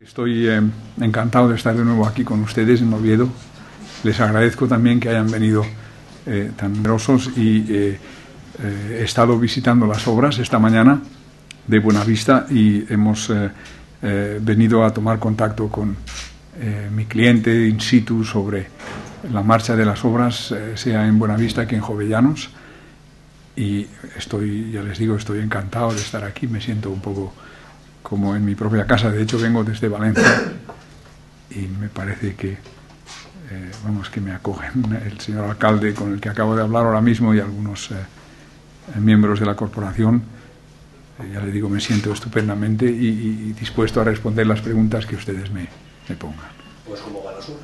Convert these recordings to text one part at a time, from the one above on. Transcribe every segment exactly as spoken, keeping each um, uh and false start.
Estoy eh, encantado de estar de nuevo aquí con ustedes en Oviedo. Les agradezco también que hayan venido eh, tan numerosos y eh, eh, he estado visitando las obras esta mañana de Buenavista y hemos eh, eh, venido a tomar contacto con eh, mi cliente in situ sobre la marcha de las obras, eh, sea en Buenavista que en Jovellanos. Y estoy, ya les digo, estoy encantado de estar aquí. Me siento un poco como en mi propia casa. De hecho, vengo desde Valencia y me parece que, eh, vamos, que me acogen el señor alcalde con el que acabo de hablar ahora mismo y algunos eh, miembros de la corporación. Eh, ya les digo, me siento estupendamente y, y, y dispuesto a responder las preguntas que ustedes me, me pongan. Pues ¿cómo van las obras?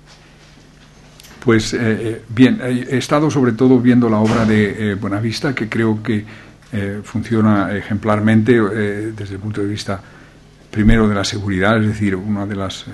Pues eh, bien, he estado sobre todo viendo la obra de eh, Buenavista, que creo que eh, funciona ejemplarmente eh, desde el punto de vista primero de la seguridad, es decir, una de las eh,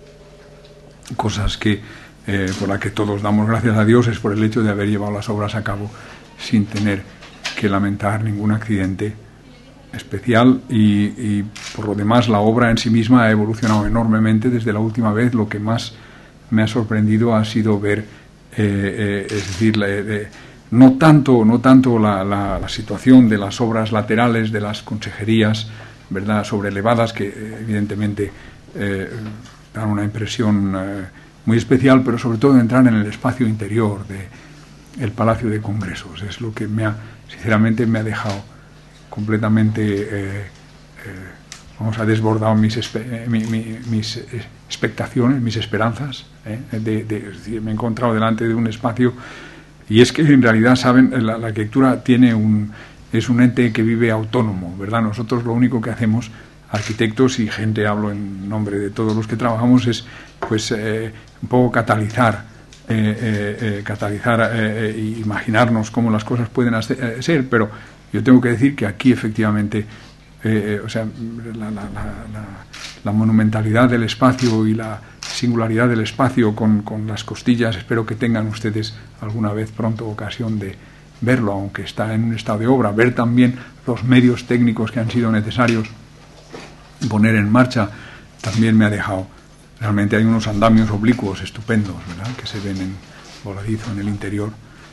cosas que eh, por la que todos damos gracias a Dios es por el hecho de haber llevado las obras a cabo sin tener que lamentar ningún accidente especial y, y por lo demás la obra en sí misma ha evolucionado enormemente desde la última vez. Lo que más me ha sorprendido ha sido ver, eh, eh, es decir, la, eh, no tanto, no tanto la, la, la situación de las obras laterales de las consejerías, ¿verdad?, sobrelevadas, que eh, evidentemente eh, dan una impresión eh, muy especial, pero sobre todo entrar en el espacio interior del Palacio de Congresos. Es lo que me ha, sinceramente, me ha dejado completamente... Eh, eh, Vamos, ha desbordado mis, espe mi, mi, mis expectaciones, mis esperanzas. ¿eh? De, de, es decir, me he encontrado delante de un espacio y es que en realidad, saben, la, la arquitectura tiene un, es un ente que vive autónomo, ¿verdad? Nosotros lo único que hacemos, arquitectos y gente, hablo en nombre de todos los que trabajamos, es pues eh, un poco catalizar, eh, eh, eh, catalizar eh, e imaginarnos cómo las cosas pueden hacer, eh, ser, pero yo tengo que decir que aquí efectivamente... Eh, o sea, la, la, la, la monumentalidad del espacio y la singularidad del espacio con, con las costillas, espero que tengan ustedes alguna vez pronto ocasión de verlo, aunque está en un estado de obra, ver también los medios técnicos que han sido necesarios poner en marcha, también me ha dejado. Realmente hay unos andamios oblicuos estupendos, ¿verdad?, que se ven en voladizo en el interior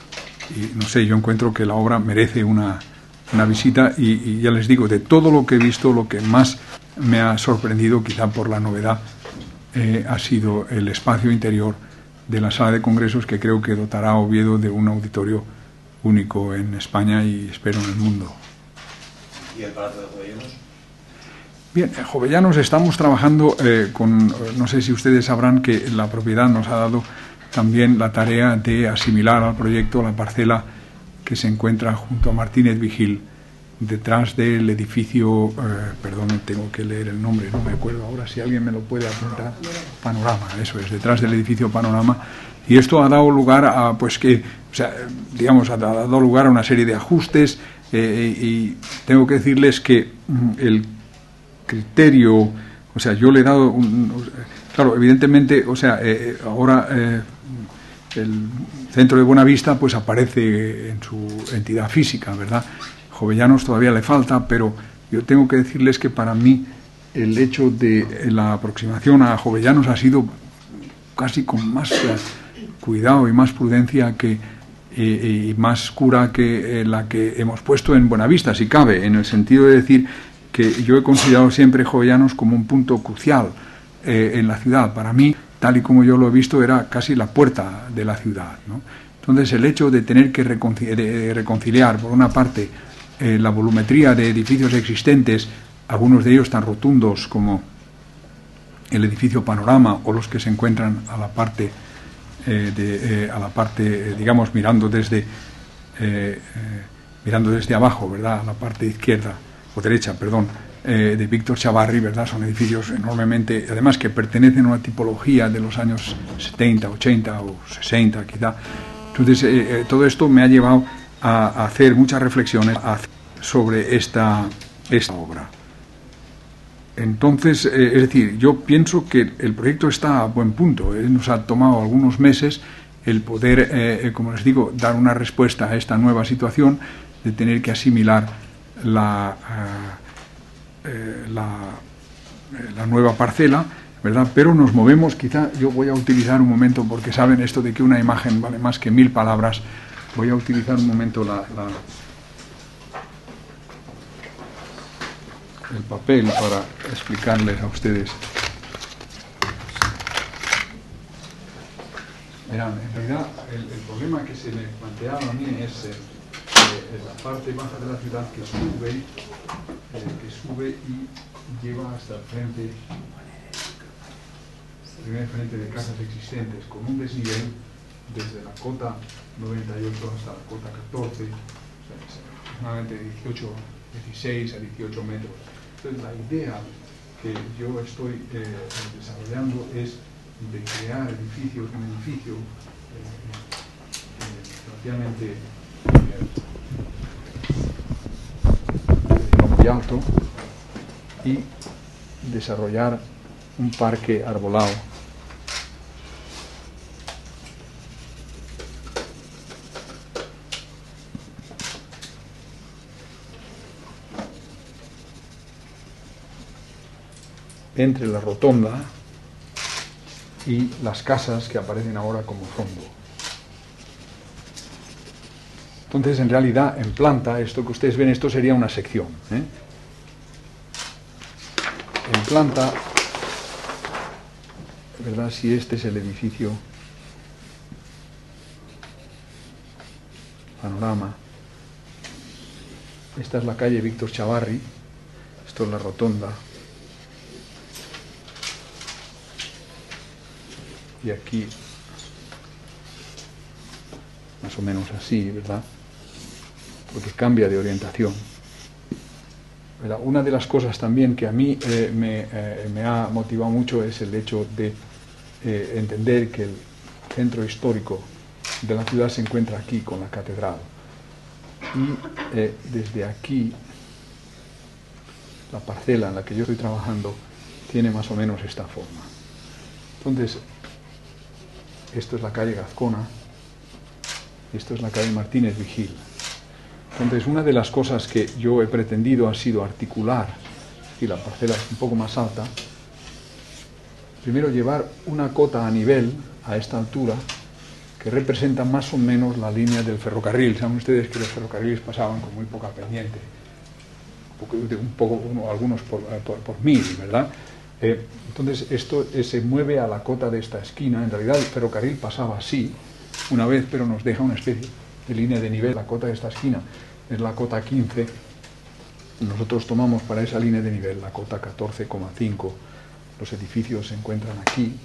y no sé, yo encuentro que la obra merece una una visita y, y ya les digo, de todo lo que he visto, lo que más me ha sorprendido, quizá por la novedad, eh, ha sido el espacio interior de la sala de congresos, que creo que dotará a Oviedo de un auditorio único en España y espero en el mundo. ¿Y el Palacio de Jovellanos? Bien, en Jovellanos estamos trabajando eh, con, no sé si ustedes sabrán que la propiedad nos ha dado también la tarea de asimilar al proyecto la parcela que se encuentra junto a Martínez Vigil, detrás del edificio, eh, perdón, tengo que leer el nombre, no me acuerdo ahora, si alguien me lo puede apuntar, Panorama, eso es, detrás del edificio Panorama, y esto ha dado lugar a, pues que, o sea, digamos, ha dado lugar a una serie de ajustes, eh, y tengo que decirles que mm, el criterio, o sea, yo le he dado, un, claro, evidentemente, o sea, eh, ahora... Eh, el centro de Buenavista pues aparece en su entidad física, ¿verdad? Jovellanos todavía le falta, pero yo tengo que decirles que para mí el hecho de la aproximación a Jovellanos ha sido casi con más eh, cuidado y más prudencia que, eh, y más cura que eh, la que hemos puesto en Buenavista, si cabe, en el sentido de decir que yo he considerado siempre Jovellanos como un punto crucial eh, en la ciudad. Para mí, tal y como yo lo he visto, era casi la puerta de la ciudad, ¿no? Entonces, el hecho de tener que reconciliar, de reconciliar por una parte, eh, la volumetría de edificios existentes, algunos de ellos tan rotundos como el edificio Panorama o los que se encuentran a la parte, eh, de, eh, a la parte, eh, digamos, mirando desde, eh, eh, mirando desde abajo, ¿verdad?, a la parte izquierda o derecha, perdón. Eh, de Víctor Chavarri, ¿verdad? Son edificios enormemente, además que pertenecen a una tipología de los años setenta, ochenta o sesenta quizá. Entonces, eh, eh, todo esto me ha llevado a, a hacer muchas reflexiones sobre esta, esta obra. Entonces, eh, es decir, yo pienso que el proyecto está a buen punto. Eh, nos ha tomado algunos meses el poder, eh, como les digo, dar una respuesta a esta nueva situación de tener que asimilar la... Uh, Eh, la, la nueva parcela, ¿verdad? Pero nos movemos, quizá yo voy a utilizar un momento, porque saben esto de que una imagen vale más que mil palabras, voy a utilizar un momento la, la, el papel para explicarles a ustedes. Verán, en realidad el, el problema que se me planteaba a mí es eh, eh, la parte baja de la ciudad que sube, eh, que sube y lleva hasta el frente, el primer frente de casas existentes, con un desnivel desde la cota noventa y ocho hasta la cota catorce, o sea, aproximadamente dieciocho, dieciséis a dieciocho metros. Entonces la idea que yo estoy eh, desarrollando es de crear edificios, un edificio eh, eh, relativamente eh, muy alto y desarrollar un parque arbolado entre la rotonda y las casas que aparecen ahora como fondo. Entonces, en realidad, en planta, esto que ustedes ven, esto sería una sección, ¿eh? En planta, ¿verdad? Si este es el edificio panorama, esta es la calle Víctor Chavarri, esto es la rotonda, y aquí más o menos así, ¿verdad? Porque cambia de orientación, ¿verdad? Una de las cosas también que a mí eh, me, eh, me ha motivado mucho es el hecho de eh, entender que el centro histórico de la ciudad se encuentra aquí con la catedral, y eh, desde aquí la parcela en la que yo estoy trabajando tiene más o menos esta forma. Entonces, esto es la calle Gazcona, esto es la calle Martínez Vigil. Entonces, una de las cosas que yo he pretendido ha sido articular, y la parcela es un poco más alta, primero llevar una cota a nivel, a esta altura, que representa más o menos la línea del ferrocarril. Saben ustedes que los ferrocarriles pasaban con muy poca pendiente, un poco, un poco uno, algunos por, por, por mil, ¿verdad? Eh, entonces esto eh, se mueve a la cota de esta esquina. En realidad el ferrocarril pasaba así una vez, pero nos deja una especie de línea de nivel. La cota de esta esquina es la cota quince, nosotros tomamos para esa línea de nivel la cota catorce coma cinco. Los edificios se encuentran aquí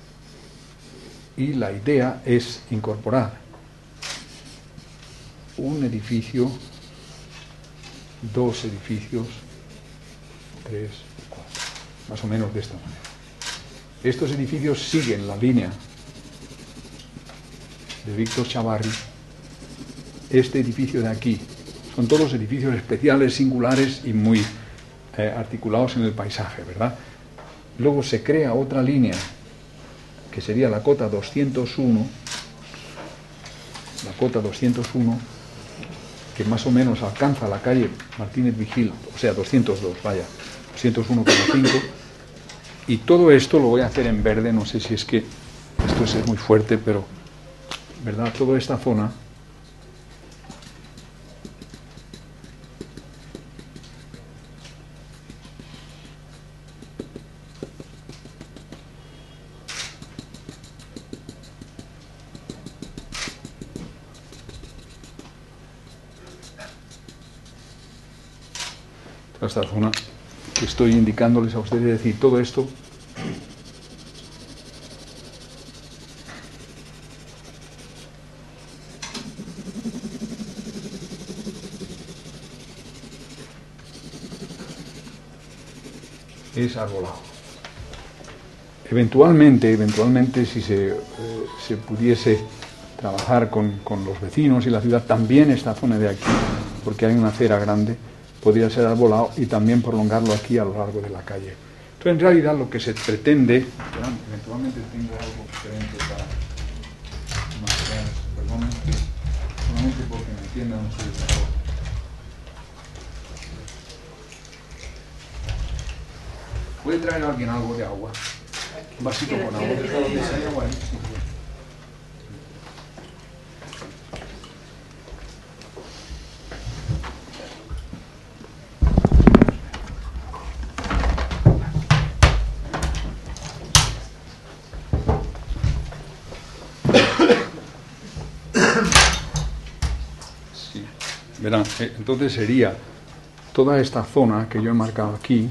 y la idea es incorporar un edificio, dos edificios, tres, más o menos de esta manera. Estos edificios siguen la línea de Víctor Chavarri. Este edificio de aquí son todos edificios especiales, singulares y muy eh, articulados en el paisaje, ¿verdad? Luego se crea otra línea que sería la cota doscientos uno, la cota doscientos uno, que más o menos alcanza la calle Martínez Vigil, o sea, doscientos dos, vaya, doscientos uno coma cinco. Y todo esto lo voy a hacer en verde, no sé si es que esto es muy fuerte, pero, ¿verdad? Toda esta zona toda esta zona que estoy indicándoles a ustedes, es decir, todo esto es arbolado. Eventualmente, eventualmente si se, eh, se pudiese trabajar con, con los vecinos y la ciudad, también esta zona de aquí, porque hay una acera grande, podría ser arbolado y también prolongarlo aquí a lo largo de la calle. Entonces, en realidad, lo que se pretende, ¿verdad? Eventualmente tengo algo diferente para mostrar, perdón, solamente porque me entiendan ustedes mejor. Puede traer a alguien algo de agua? Un vasito con agua. ¿Hay agua ahí? Sí. Sí. Verán, entonces sería toda esta zona que yo he marcado aquí,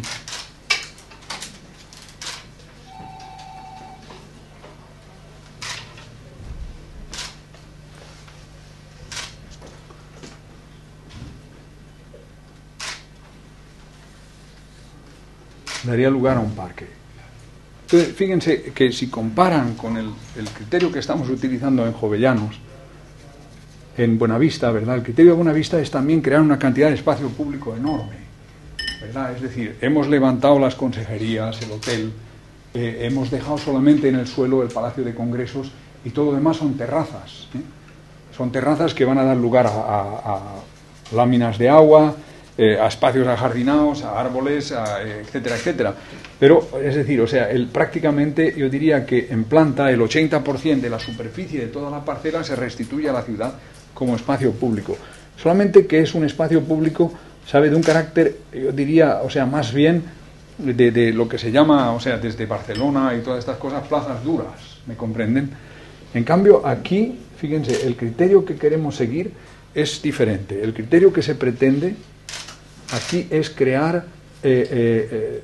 daría lugar a un parque. Entonces, fíjense que si comparan con el, el criterio que estamos utilizando en Jovellanos, en Buenavista, ¿verdad? El criterio de Buenavista es también crear una cantidad de espacio público enorme, ¿verdad? Es decir, hemos levantado las consejerías, el hotel, eh, hemos dejado solamente en el suelo el Palacio de Congresos y todo lo demás son terrazas, ¿eh? Son terrazas que van a dar lugar a, a, a láminas de agua, eh, a espacios ajardinados, a árboles, a, eh, etcétera, etcétera. Pero, es decir, o sea, el, prácticamente yo diría que en planta el ochenta por ciento de la superficie de toda la parcela se restituye a la ciudad como espacio público. Solamente que es un espacio público, sabe, de un carácter, yo diría, o sea, más bien de, de lo que se llama, o sea, desde Barcelona y todas estas cosas, plazas duras, ¿me comprenden? En cambio, aquí, fíjense, el criterio que queremos seguir es diferente. El criterio que se pretende aquí es crear eh, eh, eh,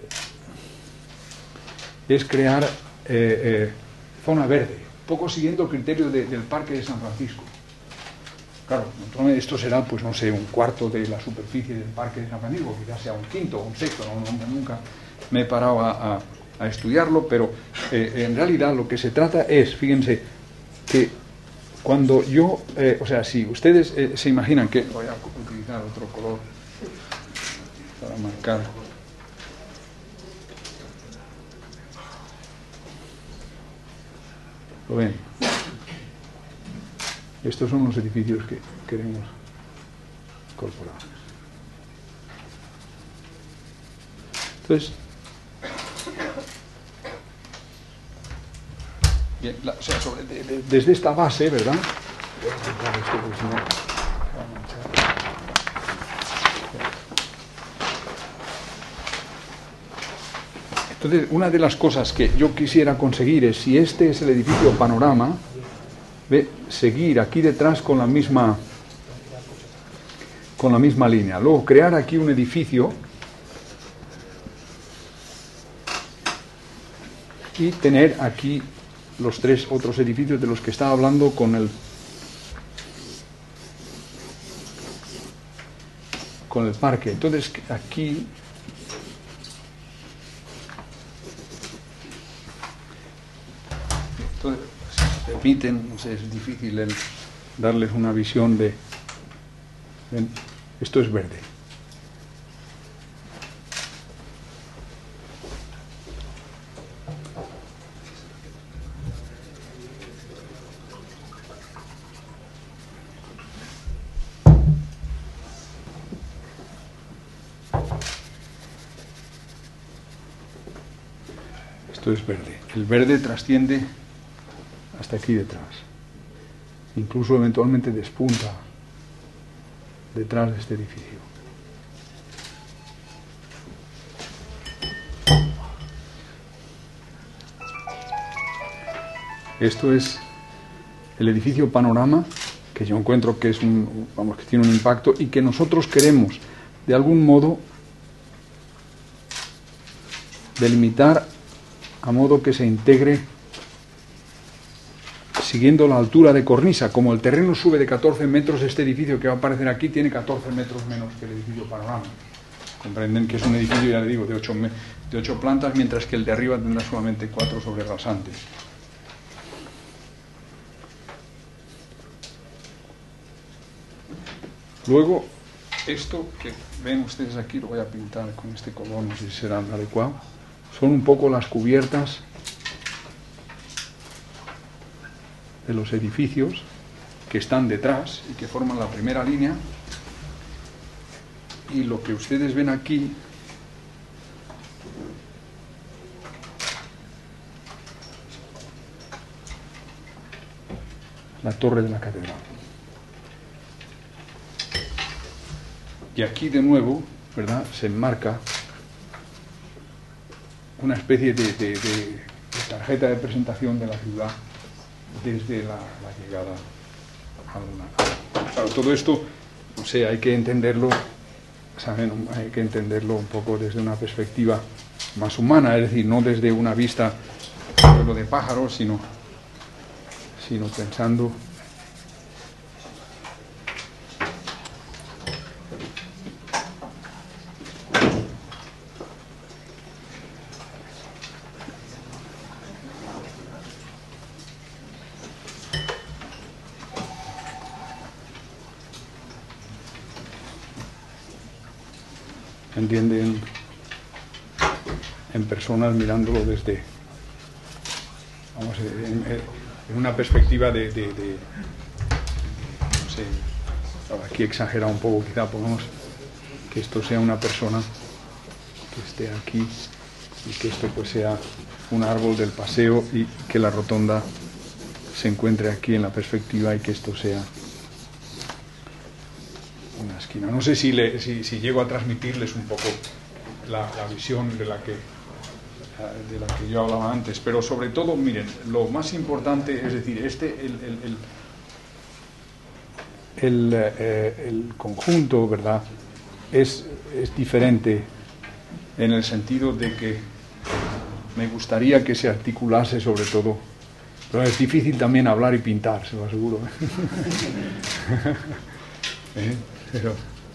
es crear eh, eh, zona verde, poco siguiendo el criterio de, del Parque de San Francisco. Claro, esto será, pues no sé, un cuarto de la superficie del Parque de San Francisco, quizás sea un quinto o un sexto, no, no, nunca me he parado a, a, a estudiarlo, pero eh, en realidad lo que se trata es, fíjense, que cuando yo, eh, o sea, si ustedes eh, se imaginan que, voy a utilizar otro color para marcar, ¿lo ven? Estos son los edificios que queremos incorporar. Entonces, bien, la, o sea, sobre, de, de, desde esta base, ¿verdad? Voy a quitar esto porque si no, se va a manchar. Entonces, una de las cosas que yo quisiera conseguir es, si este es el edificio Panorama, ¿ve? Seguir aquí detrás con la misma con la misma línea. Luego crear aquí un edificio y tener aquí los tres otros edificios de los que estaba hablando con el con el parque. Entonces aquí entonces, si me permiten, no sé, es difícil el darles una visión de, ¿ven? Esto es verde. Esto es verde. El verde trasciende hasta aquí detrás. Incluso eventualmente despunta detrás de este edificio. Esto es el edificio Panorama, que yo encuentro que es un, vamos, que tiene un impacto y que nosotros queremos de algún modo delimitar a modo que se integre siguiendo la altura de cornisa. Como el terreno sube de catorce metros, este edificio que va a aparecer aquí tiene catorce metros menos que el edificio Panorama. Comprenden que es un edificio, ya le digo, de ocho, de ocho plantas, mientras que el de arriba tendrá solamente cuatro sobre rasantes. Luego, esto que ven ustedes aquí, lo voy a pintar con este color, no sé si será adecuado, son un poco las cubiertas de los edificios que están detrás y que forman la primera línea, y lo que ustedes ven aquí la torre de la catedral. Y aquí de nuevo, ¿verdad?, se enmarca una especie de, de, de, de tarjeta de presentación de la ciudad desde la, la llegada a una... Claro, todo esto, o sea, hay que entenderlo, ¿saben? Hay que entenderlo un poco desde una perspectiva más humana, es decir, no desde una vista solo de pájaros, sino, sino pensando... entienden en personas mirándolo desde, vamos, en, en una perspectiva de, de, de no sé, aquí exagera un poco, quizá pongamos que esto sea una persona que esté aquí y que esto pues sea un árbol del paseo y que la rotonda se encuentre aquí en la perspectiva y que esto sea una esquina. No sé si, le, si, si llego a transmitirles un poco la, la visión de la que de la que yo hablaba antes, pero sobre todo, miren, lo más importante, es decir, este el, el, el, el, eh, el conjunto, ¿verdad?, es, es diferente en el sentido de que me gustaría que se articulase sobre todo, pero es difícil también hablar y pintar, se lo aseguro. ¿Eh? Pero...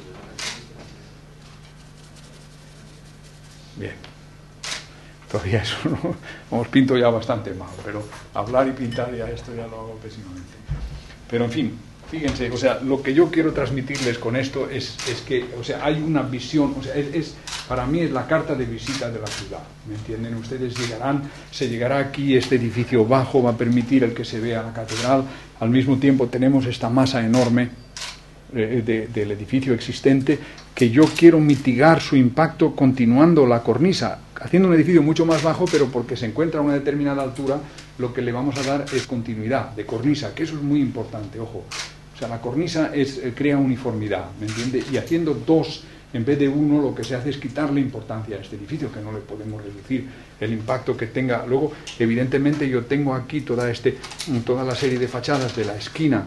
Bien. Todavía eso no, vamos, pinto ya bastante mal, pero hablar y pintar ya esto ya lo hago pésimamente. Pero en fin, fíjense, o sea, lo que yo quiero transmitirles con esto es, es que, o sea, hay una visión, o sea, es, es, para mí es la carta de visita de la ciudad, ¿me entienden? Ustedes llegarán, se llegará aquí, este edificio bajo va a permitir el que se vea la catedral, al mismo tiempo tenemos esta masa enorme eh, de, del edificio existente, que yo quiero mitigar su impacto continuando la cornisa, haciendo un edificio mucho más bajo, pero porque se encuentra a una determinada altura, lo que le vamos a dar es continuidad de cornisa, que eso es muy importante, ojo. O sea, la cornisa es, eh, crea uniformidad, ¿me entiende? Y haciendo dos en vez de uno, lo que se hace es quitarle importancia a este edificio, que no le podemos reducir el impacto que tenga. Luego, evidentemente, yo tengo aquí toda, este, toda la serie de fachadas de la esquina,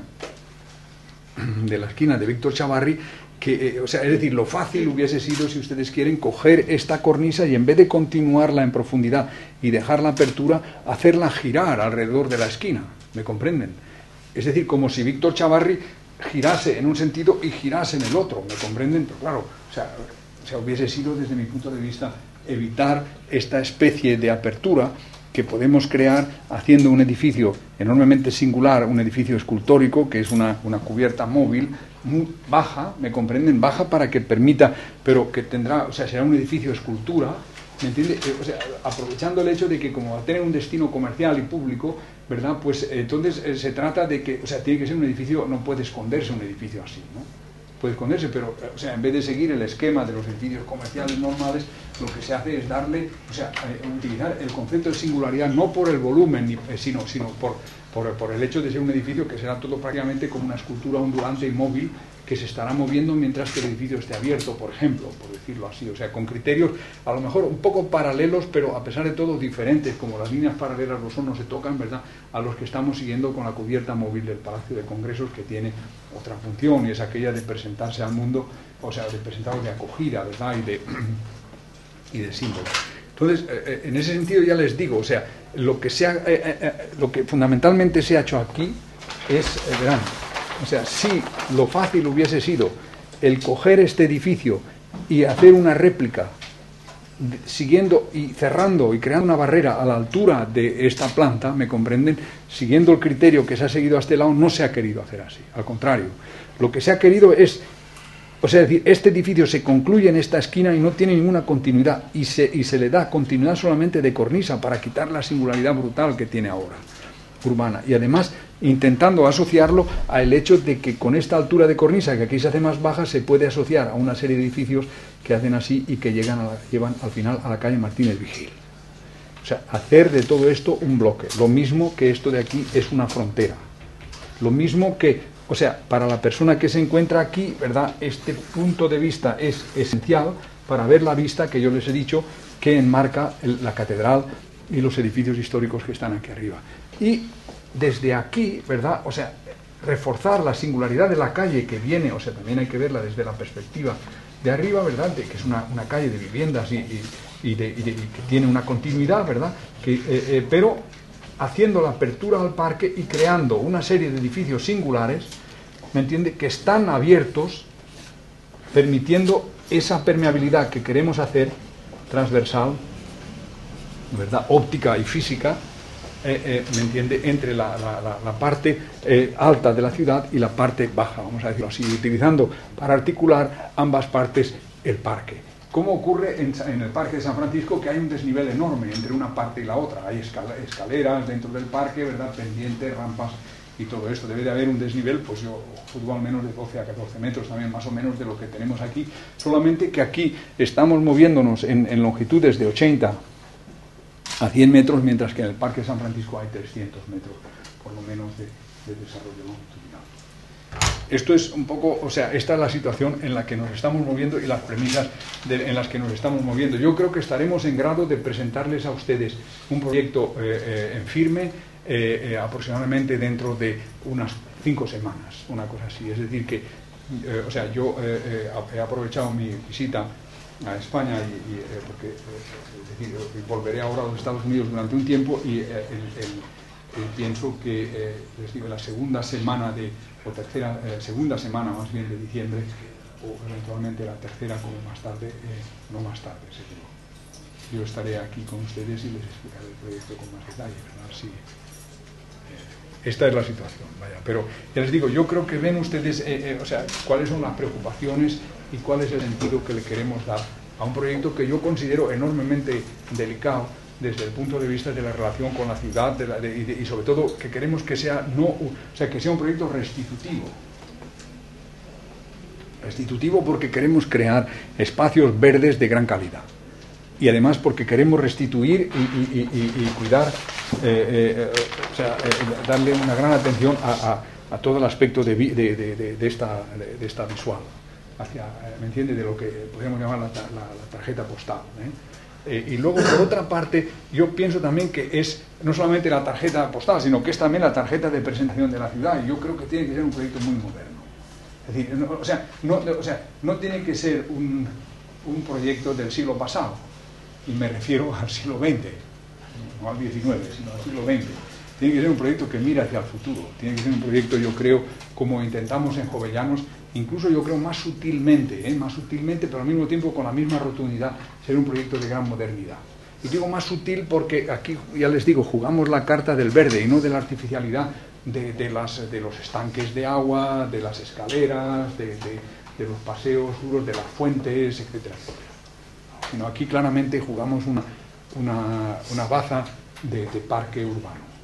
de la esquina de Víctor Chavarri, que, eh, o sea, es decir, lo fácil hubiese sido, si ustedes quieren, coger esta cornisa y en vez de continuarla en profundidad y dejar la apertura, hacerla girar alrededor de la esquina, ¿me comprenden? Es decir, como si Víctor Chavarri girase en un sentido y girase en el otro, ¿me comprenden? Pero claro, o sea, o sea, hubiese sido, desde mi punto de vista, evitar esta especie de apertura que podemos crear haciendo un edificio enormemente singular, un edificio escultórico, que es una, una cubierta móvil, muy baja, ¿me comprenden? Baja para que permita, pero que tendrá, o sea, será un edificio escultura, ¿me entiende? Eh, o sea, aprovechando el hecho de que como va a tener un destino comercial y público, ¿verdad? Pues eh, entonces eh, se trata de que, o sea, tiene que ser un edificio, no puede esconderse un edificio así, ¿no? Puede esconderse, pero, o sea, en vez de seguir el esquema de los edificios comerciales normales, lo que se hace es darle, o sea, eh, utilizar el concepto de singularidad no por el volumen, ni, eh, sino, sino por, por, por el hecho de ser un edificio que será todo prácticamente como una escultura ondulante y móvil que se estará moviendo mientras que el edificio esté abierto, por ejemplo, por decirlo así, o sea, con criterios a lo mejor un poco paralelos, pero a pesar de todo diferentes, como las líneas paralelas lo son, no se tocan, ¿verdad?, a los que estamos siguiendo con la cubierta móvil del Palacio de Congresos, que tiene otra función, y es aquella de presentarse al mundo, o sea, de presentaros de acogida, ¿verdad?, y de, y de símbolo. Entonces, eh, en ese sentido ya les digo, o sea, lo que, se ha, eh, eh, lo que fundamentalmente se ha hecho aquí es, eh, verán, o sea, si lo fácil hubiese sido el coger este edificio y hacer una réplica siguiendo y cerrando y creando una barrera a la altura de esta planta, ¿me comprenden? Siguiendo el criterio que se ha seguido a este lado, no se ha querido hacer así. Al contrario, lo que se ha querido es, o sea, es decir, este edificio se concluye en esta esquina y no tiene ninguna continuidad, y se, y se le da continuidad solamente de cornisa para quitar la singularidad brutal que tiene ahora, urbana, y además intentando asociarlo al hecho de que con esta altura de cornisa, que aquí se hace más baja, se puede asociar a una serie de edificios que hacen así y que llegan a la, llevan al final a la calle Martínez Vigil. O sea, hacer de todo esto un bloque, lo mismo que esto de aquí es una frontera. Lo mismo que, o sea, para la persona que se encuentra aquí, ¿verdad?, este punto de vista es esencial para ver la vista que yo les he dicho que enmarca el, la catedral y los edificios históricos que están aquí arriba. Y desde aquí, ¿verdad?, o sea, reforzar la singularidad de la calle que viene, o sea, también hay que verla desde la perspectiva de arriba, ¿verdad?, de que es una, una calle de viviendas y, y, y, de, y, de, y que tiene una continuidad, ¿verdad?, que, eh, eh, pero haciendo la apertura al parque y creando una serie de edificios singulares, ¿me entiende?, que están abiertos, permitiendo esa permeabilidad que queremos hacer transversal, ¿verdad?, óptica y física, eh, eh, ¿me entiende?, entre la, la, la, la parte eh, alta de la ciudad y la parte baja, vamos a decirlo así, utilizando para articular ambas partes el parque. ¿Cómo ocurre en, en el Parque de San Francisco, que hay un desnivel enorme entre una parte y la otra? Hay escaleras dentro del parque, ¿verdad?, pendientes, rampas y todo esto. Debe de haber un desnivel, pues yo juzgo al menos de doce a catorce metros también, más o menos, de lo que tenemos aquí. Solamente que aquí estamos moviéndonos en, en longitudes de ochenta a cien metros, mientras que en el Parque de San Francisco hay trescientos metros, por lo menos, de, de desarrollo longitudinal. Esto es un poco, o sea, esta es la situación en la que nos estamos moviendo y las premisas de, en las que nos estamos moviendo. Yo creo que estaremos en grado de presentarles a ustedes un proyecto eh, eh, en firme, eh, eh, aproximadamente dentro de unas cinco semanas, una cosa así. Es decir, que, eh, o sea, yo eh, eh, he aprovechado mi visita a España y, y eh, porque eh, es decir, volveré ahora a los Estados Unidos durante un tiempo y eh, el, el, el, pienso que eh, les digo, la segunda semana de o tercera, eh, segunda semana más bien de diciembre, o eventualmente la tercera como más tarde, eh, no más tarde, seguro. Yo estaré aquí con ustedes y les explicaré el proyecto con más detalle, ¿verdad? Sí. Eh, esta es la situación, vaya. Pero ya les digo, yo creo que ven ustedes, eh, eh, o sea, cuáles son las preocupaciones y cuál es el sentido que le queremos dar a un proyecto que yo considero enormemente delicado desde el punto de vista de la relación con la ciudad de la, de, y, de, y sobre todo que queremos que sea no, o sea, que sea un proyecto restitutivo. Restitutivo porque queremos crear espacios verdes de gran calidad. Y además porque queremos restituir y, y, y, y cuidar, eh, eh, o sea, eh, darle una gran atención a, a, a todo el aspecto de, de, de, de, esta, de, de esta visual, hacia, ¿me entiende?, de lo que podríamos llamar la, la, la tarjeta postal, ¿eh? Eh, y luego, por otra parte, yo pienso también que es no solamente la tarjeta postal, sino que es también la tarjeta de presentación de la ciudad, y yo creo que tiene que ser un proyecto muy moderno. Es decir, no, o, sea, no, o sea, no tiene que ser un, un proyecto del siglo pasado, y me refiero al siglo veinte, no al diecinueve, sino al siglo veinte. Tiene que ser un proyecto que mira hacia el futuro, tiene que ser un proyecto, yo creo, como intentamos en Jovellanos, incluso yo creo más sutilmente, ¿eh? más sutilmente, pero al mismo tiempo con la misma rotundidad, ser un proyecto de gran modernidad. Y digo más sutil porque aquí, ya les digo, jugamos la carta del verde y no de la artificialidad de, de, las, de los estanques de agua, de las escaleras, de, de, de los paseos duros, de las fuentes, etcétera, etcétera. Sino aquí claramente jugamos una, una, una baza de, de parque urbano.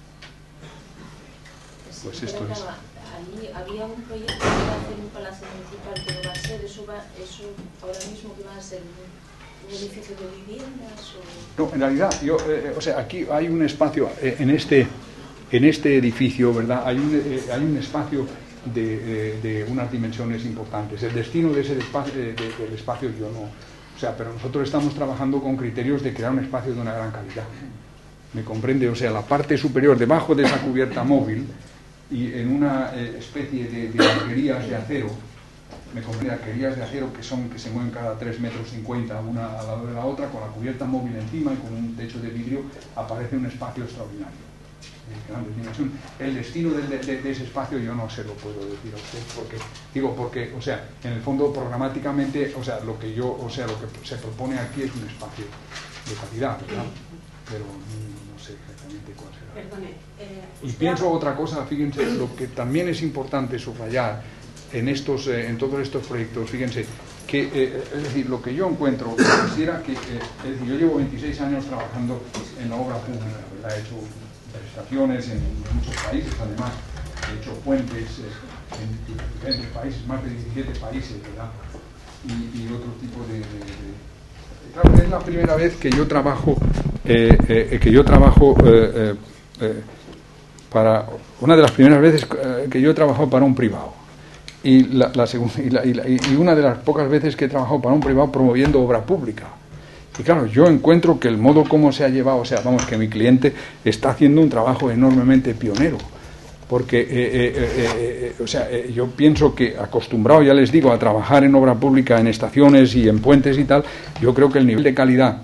Pues esto es... Allí había un proyecto que iba a hacer un palacio municipal, que no va a ser, eso, va, eso ahora mismo que va a ser un edificio de viviendas o... No, en realidad, yo, eh, o sea, aquí hay un espacio, eh, en, este, en este edificio, ¿verdad? Hay un, eh, hay un espacio de, eh, de unas dimensiones importantes. El destino de ese espacio, de, de, del espacio yo no... O sea, pero nosotros estamos trabajando con criterios de crear un espacio de una gran calidad. ¿Me comprende? O sea, la parte superior, debajo de esa cubierta móvil, y en una eh, especie de, de arquerías de acero, me comprende, arquerías de acero que son que se mueven cada tres metros cincuenta una al lado de la otra, con la cubierta móvil encima y con un techo de vidrio, aparece un espacio extraordinario, de grandes dimensiones. El destino de, de, de ese espacio yo no se lo puedo decir a usted, porque digo porque, o sea, en el fondo programáticamente, o sea, lo que yo, o sea, lo que se propone aquí es un espacio de calidad, ¿verdad? Pero no sé exactamente cuál será. Perdone, eh, y pienso otra cosa, fíjense, lo que también es importante subrayar en estos, eh, en todos estos proyectos, fíjense, que eh, es decir, lo que yo encuentro, quisiera que, eh, es decir, yo llevo veintiséis años trabajando en la obra pública, ¿verdad? He hecho prestaciones en muchos países, además, he hecho puentes eh, en diferentes países, más de diecisiete países, ¿verdad? Y, y otro tipo de, de, de... Claro, es la primera vez que yo trabajo, eh, eh, que yo trabajo eh, eh, Eh, para una de las primeras veces que yo he trabajado para un privado. Y, la, la segunda, y, la, y, la, y una de las pocas veces que he trabajado para un privado promoviendo obra pública. Y claro, yo encuentro que el modo como se ha llevado, o sea, vamos, que mi cliente está haciendo un trabajo enormemente pionero. Porque, eh, eh, eh, eh, o sea, eh, yo pienso que acostumbrado, ya les digo, a trabajar en obra pública, en estaciones y en puentes y tal, yo creo que el nivel de calidad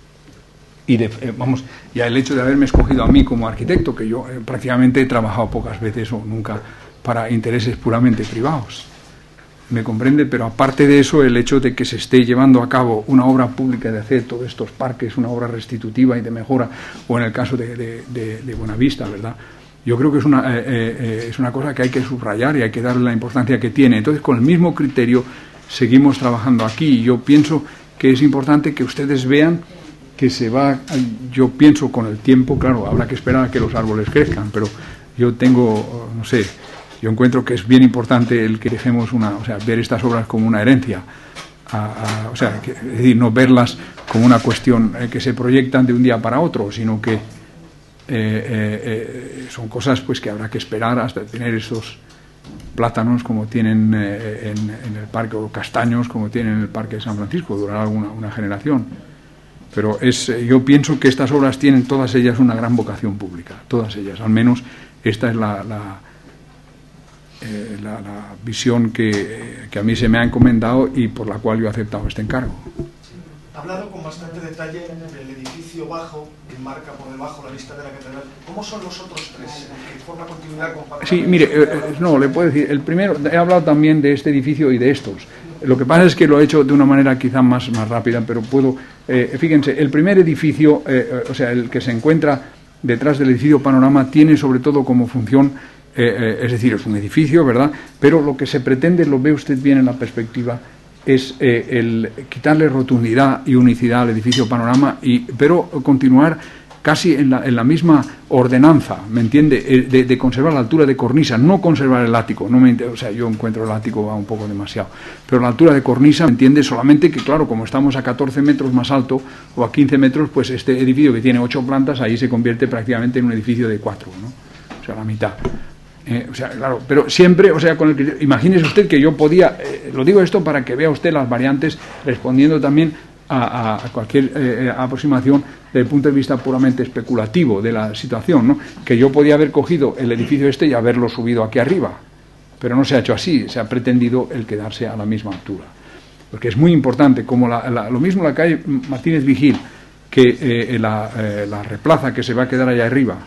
y de, eh, vamos, ya el hecho de haberme escogido a mí como arquitecto, que yo eh, prácticamente he trabajado pocas veces o nunca para intereses puramente privados, me comprende, pero aparte de eso, el hecho de que se esté llevando a cabo una obra pública de hacer todos estos parques, una obra restitutiva y de mejora, o en el caso de, de, de, de Buenavista, ¿verdad?, yo creo que es una, eh, eh, es una cosa que hay que subrayar y hay que darle la importancia que tiene. Entonces, con el mismo criterio seguimos trabajando aquí. Yo pienso que es importante que ustedes vean que se va, yo pienso con el tiempo, claro, habrá que esperar a que los árboles crezcan, pero yo tengo, no sé, yo encuentro que es bien importante el que dejemos una, o sea, ver estas obras como una herencia, a, a, o sea, que, es decir, no verlas como una cuestión eh, que se proyectan de un día para otro, sino que Eh, eh, eh, son cosas pues que habrá que esperar hasta tener esos plátanos como tienen eh, en, en el parque, o castaños como tienen en el parque de San Francisco, durará una, una generación, pero es, eh, yo pienso que estas obras tienen todas ellas una gran vocación pública, todas ellas, al menos esta es la, la, eh, la, la visión que, que a mí se me ha encomendado y por la cual yo he aceptado este encargo. Ha hablado con bastante detalle del edificio bajo, que marca por debajo la vista de la catedral. ¿Cómo son los otros tres? ¿Que forma continuidad con Pablo? Sí, mire, eh, no, le puedo decir, el primero, he hablado también de este edificio y de estos. Lo que pasa es que lo he hecho de una manera quizá más, más rápida, pero puedo, eh, fíjense, el primer edificio, eh, o sea, el que se encuentra detrás del edificio Panorama, tiene sobre todo como función, eh, eh, es decir, es un edificio, ¿verdad?, pero lo que se pretende, lo ve usted bien en la perspectiva, es eh, el quitarle rotundidad y unicidad al edificio Panorama, y, pero continuar casi en la, en la misma ordenanza, ¿me entiende?, eh, de, de conservar la altura de cornisa, no conservar el ático, no me, o sea, yo encuentro el ático va un poco demasiado, pero la altura de cornisa, ¿me entiende?, solamente que, claro, como estamos a catorce metros más alto, o a quince metros, pues este edificio que tiene ocho plantas, ahí se convierte prácticamente en un edificio de cuatro, ¿no?, o sea, la mitad. Eh, o sea, claro, pero siempre, o sea, con el criterio, imagínese usted que yo podía, eh, lo digo esto para que vea usted las variantes, respondiendo también a, a cualquier eh, aproximación desde el punto de vista puramente especulativo de la situación, ¿no?, que yo podía haber cogido el edificio este y haberlo subido aquí arriba, pero no se ha hecho así, se ha pretendido el quedarse a la misma altura, porque es muy importante, como la, la, lo mismo la calle Martínez Vigil, que eh, la, eh, la replaza que se va a quedar allá arriba,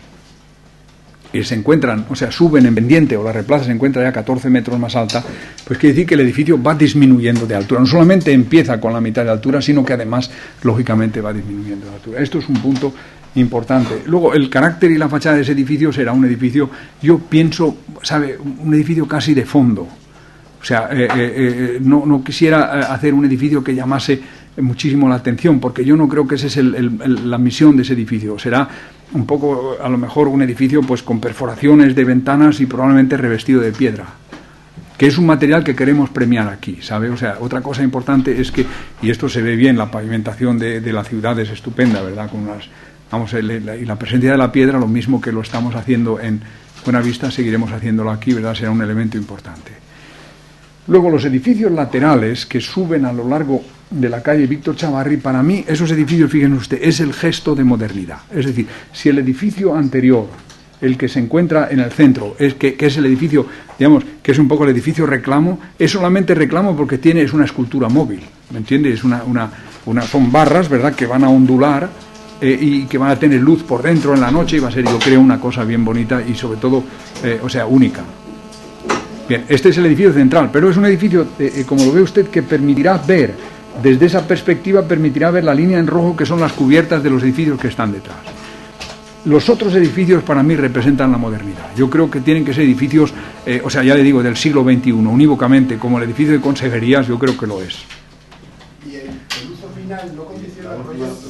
y se encuentran, o sea, suben en pendiente, o la replaza se encuentra ya catorce metros más alta, pues quiere decir que el edificio va disminuyendo de altura. No solamente empieza con la mitad de altura, sino que además, lógicamente, va disminuyendo de altura. Esto es un punto importante. Luego, el carácter y la fachada de ese edificio será un edificio, yo pienso, ¿sabe?, un edificio casi de fondo. O sea, eh, eh, no, no quisiera hacer un edificio que llamase muchísimo la atención, porque yo no creo que esa es el, el, el, la misión de ese edificio. Será un poco, a lo mejor, un edificio pues con perforaciones de ventanas y probablemente revestido de piedra, que es un material que queremos premiar aquí, ¿sabe? O sea, otra cosa importante es que, y esto se ve bien, la pavimentación de, de la ciudad es estupenda, ¿verdad?, con unas, vamos, el, la, y la presencia de la piedra, lo mismo que lo estamos haciendo en Buenavista, seguiremos haciéndolo aquí, ¿verdad?, será un elemento importante. Luego, los edificios laterales que suben a lo largo de la calle Víctor Chavarri, para mí, esos edificios, fíjense usted, es el gesto de modernidad. Es decir, si el edificio anterior, el que se encuentra en el centro, es que, que es el edificio, digamos, que es un poco el edificio reclamo, es solamente reclamo porque tiene, es una escultura móvil, ¿me entiende? Es una, una, una, son barras, ¿verdad?, que van a ondular eh, y que van a tener luz por dentro en la noche, y va a ser, yo creo, una cosa bien bonita y sobre todo, eh, o sea, única. Bien, este es el edificio central, pero es un edificio, eh, como lo ve usted, que permitirá ver, desde esa perspectiva, permitirá ver la línea en rojo que son las cubiertas de los edificios que están detrás. Los otros edificios para mí representan la modernidad. Yo creo que tienen que ser edificios, eh, o sea, ya le digo, del siglo veintiuno, unívocamente, como el edificio de consejerías, yo creo que lo es. ¿Y el, el uso final no condiciona el proyecto?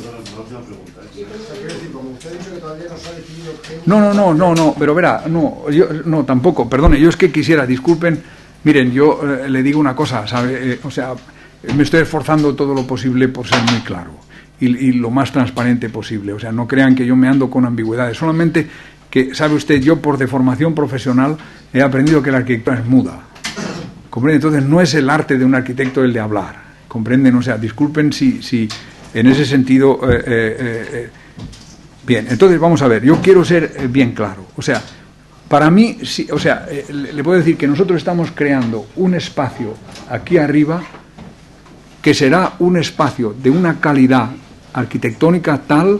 No, no, no, no, no, pero verá, no, yo, no, tampoco, perdone, yo es que quisiera, disculpen, miren, yo eh, le digo una cosa, ¿sabe? Eh, o sea, me estoy esforzando todo lo posible por ser muy claro y, y lo más transparente posible, o sea, no crean que yo me ando con ambigüedades, solamente que, sabe usted, yo por deformación profesional he aprendido que la arquitectura es muda. ¿Comprende? Entonces no es el arte de un arquitecto el de hablar. ¿Comprenden? O sea, disculpen si, si en ese sentido... Eh, eh, eh, bien, entonces vamos a ver, yo quiero ser eh, bien claro. O sea, para mí, sí, o sea, eh, le puedo decir que nosotros estamos creando un espacio aquí arriba que será un espacio de una calidad arquitectónica tal,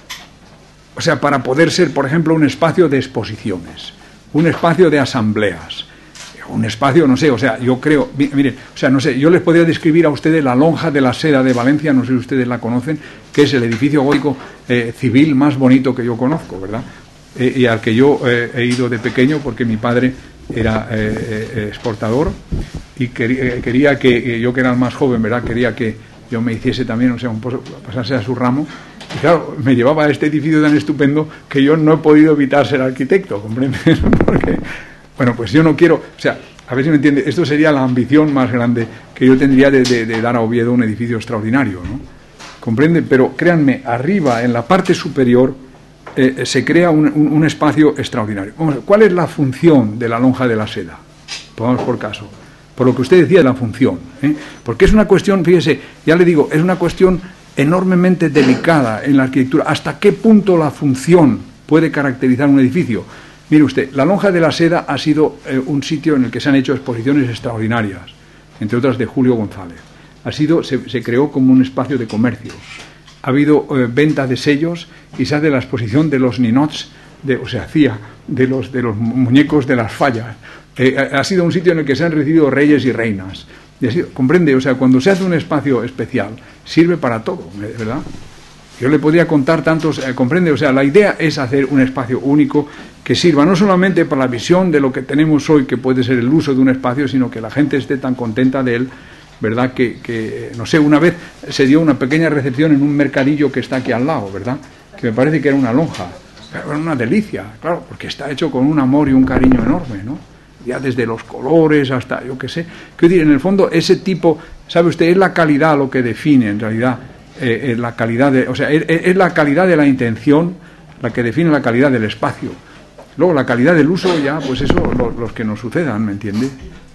o sea, para poder ser, por ejemplo, un espacio de exposiciones, un espacio de asambleas, un espacio, no sé, o sea, yo creo, miren, o sea, no sé, yo les podría describir a ustedes la lonja de la Seda de Valencia, no sé si ustedes la conocen, que es el edificio gótico eh, civil más bonito que yo conozco, ¿verdad? Eh, y al que yo eh, he ido de pequeño porque mi padre era eh, eh, exportador y quería, quería que, yo que era el más joven, ¿verdad? Quería que yo me hiciese también, o sea, un poco, pasase a su ramo. Y claro, me llevaba a este edificio tan estupendo que yo no he podido evitar ser arquitecto, ¿comprendes? Porque, bueno, pues yo no quiero, o sea, a ver si me entiende, esto sería la ambición más grande que yo tendría de, de, de dar a Oviedo un edificio extraordinario, ¿no? ¿Comprende? Pero créanme, arriba, en la parte superior, eh, se crea un, un, un espacio extraordinario. Vamos a ver, ¿cuál es la función de la lonja de la Seda? Pongamos por caso. Por lo que usted decía de la función, ¿eh? Porque es una cuestión, fíjese, ya le digo, es una cuestión enormemente delicada en la arquitectura. ¿Hasta qué punto la función puede caracterizar un edificio? Mire usted, la lonja de la Seda ha sido eh, un sitio en el que se han hecho exposiciones extraordinarias, entre otras de Julio González. Ha sido, se, se creó como un espacio de comercio. Ha habido eh, venta de sellos y se hace la exposición de los ninots, de, o sea, hacía de los, de los muñecos de las fallas. Eh, ha sido un sitio en el que se han recibido reyes y reinas. Y así, comprende, o sea, cuando se hace un espacio especial, sirve para todo, ¿verdad? Yo le podría contar tantos, eh, comprende, o sea, la idea es hacer un espacio único que sirva no solamente para la visión de lo que tenemos hoy, que puede ser el uso de un espacio, sino que la gente esté tan contenta de él, ¿verdad? Que, que no sé, una vez se dio una pequeña recepción en un mercadillo que está aquí al lado, ¿verdad? Que me parece que era una lonja. Era una delicia, claro, porque está hecho con un amor y un cariño enorme, ¿no? Ya desde los colores hasta, yo qué sé. Quiero decir, en el fondo, ese tipo, ¿sabe usted? Es la calidad lo que define, en realidad, eh, es la calidad de, o sea, es, es la calidad de la intención la que define la calidad del espacio. Luego, la calidad del uso, ya, pues eso, lo, los que nos sucedan, ¿me entiende?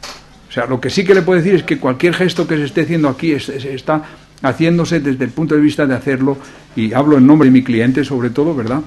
O sea, lo que sí que le puedo decir es que cualquier gesto que se esté haciendo aquí es, es, está haciéndose desde el punto de vista de hacerlo, y hablo en nombre de mi cliente, sobre todo, ¿verdad?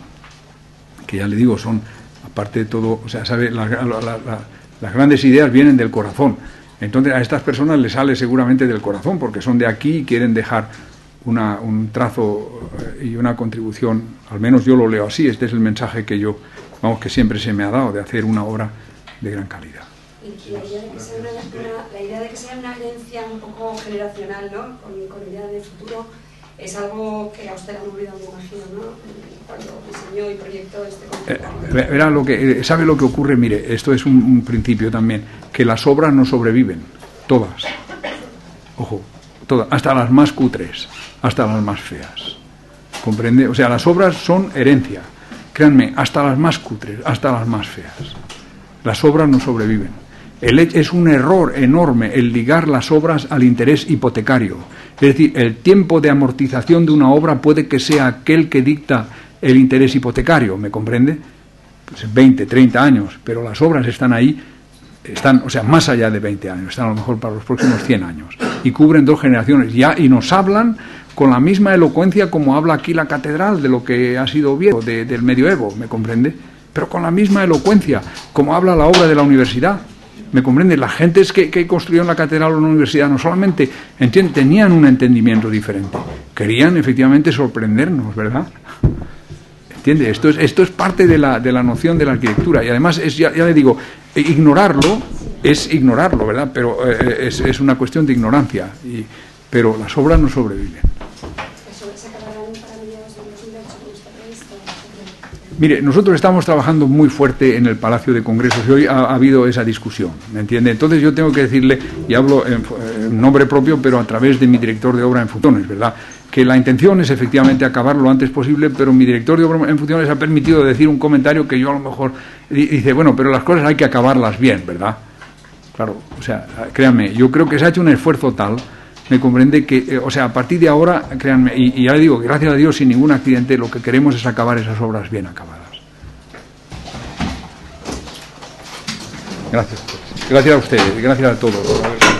Que ya le digo, son, aparte de todo, o sea, ¿sabe? La, la, la, la, las grandes ideas vienen del corazón. Entonces a estas personas les sale seguramente del corazón, porque son de aquí y quieren dejar una, un trazo y una contribución, al menos yo lo leo así, este es el mensaje que yo, vamos, que siempre se me ha dado, de hacer una obra de gran calidad. Y la idea de que sea una, una, la idea de que sea una herencia un poco generacional, ¿no? Con, con idea de futuro, es algo que a usted le ha movido, me imagino, ¿no? Cuando diseñó y proyectó este concepto. Eh, verá lo que, ¿sabe lo que ocurre? Mire, esto es un, un principio también, que las obras no sobreviven, todas. Ojo, todas, hasta las más cutres, hasta las más feas. ¿Comprende? O sea, las obras son herencia. Créanme, hasta las más cutres, hasta las más feas. Las obras no sobreviven. El, es un error enorme el ligar las obras al interés hipotecario. Es decir, el tiempo de amortización de una obra puede que sea aquel que dicta el interés hipotecario, ¿me comprende? Pues veinte, treinta años, pero las obras están ahí, están, o sea, más allá de veinte años, están a lo mejor para los próximos cien años, y cubren dos generaciones ya, y nos hablan con la misma elocuencia como habla aquí la catedral de lo que ha sido Oviedo, de, del medioevo, ¿me comprende? Pero con la misma elocuencia como habla la obra de la universidad. ¿Me comprende? Las gentes que, que construyeron la catedral o la universidad no solamente entienden, tenían un entendimiento diferente, querían efectivamente sorprendernos, ¿verdad? ¿Entiende? Esto es, esto es parte de la, de la noción de la arquitectura, y además, es, ya, ya le digo, ignorarlo es ignorarlo, ¿verdad? Pero eh, es, es una cuestión de ignorancia, y, pero las obras no sobreviven. Mire, nosotros estamos trabajando muy fuerte en el Palacio de Congresos y hoy ha, ha habido esa discusión, ¿me entiende? Entonces yo tengo que decirle, y hablo en, en nombre propio, pero a través de mi director de obra en funciones, ¿verdad?, que la intención es efectivamente acabar lo antes posible, pero mi director de obra en funciones ha permitido decir un comentario que yo a lo mejor dice, bueno, pero las cosas hay que acabarlas bien, ¿verdad? Claro, o sea, créanme, yo creo que se ha hecho un esfuerzo tal, me comprende que, eh, o sea, a partir de ahora, créanme, y, y ya le digo, gracias a Dios, sin ningún accidente, lo que queremos es acabar esas obras bien acabadas. Gracias. Gracias a ustedes, gracias a todos.